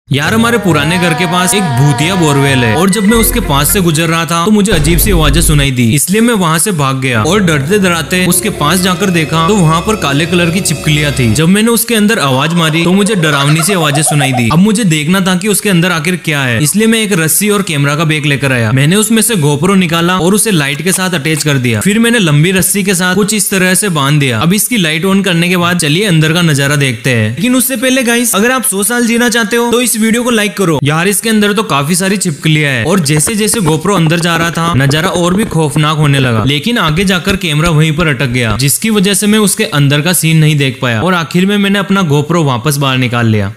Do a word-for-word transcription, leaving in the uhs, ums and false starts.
यार हमारे पुराने घर के पास एक भूतिया बोरवेल है और जब मैं उसके पास से गुजर रहा था तो मुझे अजीब सी आवाजें सुनाई दी, इसलिए मैं वहाँ से भाग गया और डरते डराते उसके पास जाकर देखा तो वहाँ पर काले कलर की छिपकलियां थी। जब मैंने उसके अंदर आवाज मारी तो मुझे डरावनी सी आवाजें सुनाई दी। अब मुझे देखना था कि उसके अंदर आखिर क्या है, इसलिए मैं एक रस्सी और कैमरा का बैग लेकर आया। मैंने उसमें से गोप्रो निकाला और उसे लाइट के साथ अटैच कर दिया। फिर मैंने लंबी रस्सी के साथ कुछ इस तरह से बांध दिया। अब इसकी लाइट ऑन करने के बाद चलिए अंदर का नजारा देखते हैं। लेकिन उससे पहले गाइस, अगर आप सौ साल जीना चाहते हो तो इस वीडियो को लाइक करो। यार इसके अंदर तो काफी सारी छिपकलियां हैं और जैसे जैसे गोप्रो अंदर जा रहा था नजारा और भी खौफनाक होने लगा। लेकिन आगे जाकर कैमरा वहीं पर अटक गया, जिसकी वजह से मैं उसके अंदर का सीन नहीं देख पाया और आखिर में मैंने अपना गोप्रो वापस बाहर निकाल लिया।